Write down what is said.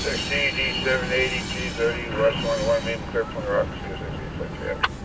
CSX D782-30 Local, Maple Clear Point Rock, CSX D782-30.